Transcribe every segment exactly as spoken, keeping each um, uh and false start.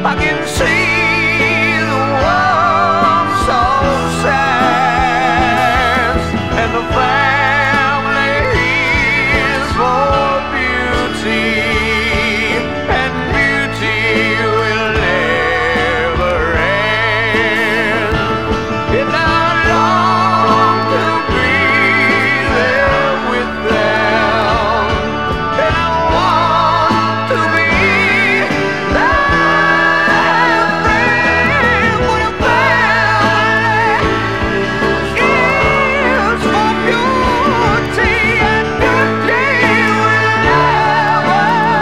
I can see the world so sad, and the family is for beauty, and beauty will never end. And I long to be there with them, and I want to be their friend. But a family is for beauty, and beauty will never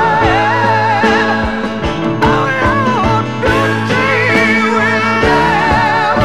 end. Oh Lord, beauty will never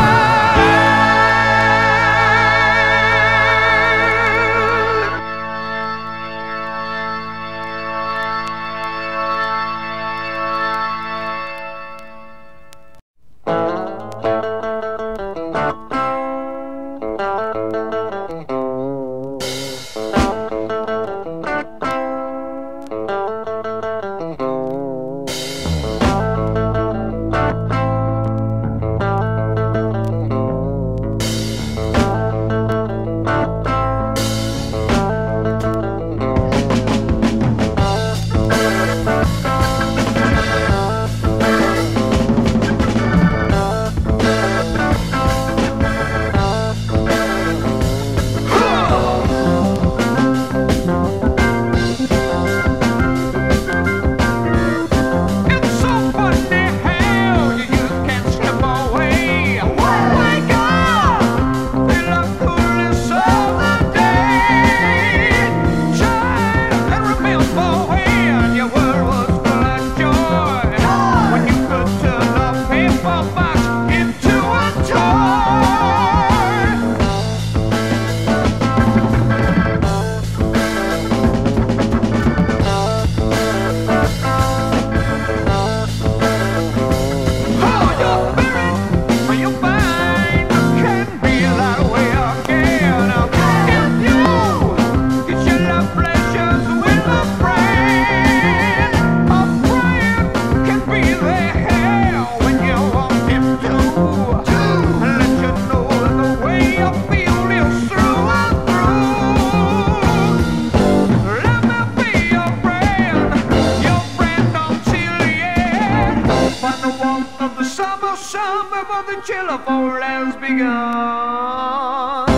It's so funny how you just can't slip away. Wake up, feel the coolness of the day. Child, and remember when your world was full of joy, when you could turn a paper box into a toy. Oh, your spirit or your mind can be that way again. If you get your love pleasures with a friend, a friend can be there when you want him to, and let you know that the way you feel is through and through. Let me be your friend, your friend until the end. Find the warmth of the summer sun before the chill of fall has begun.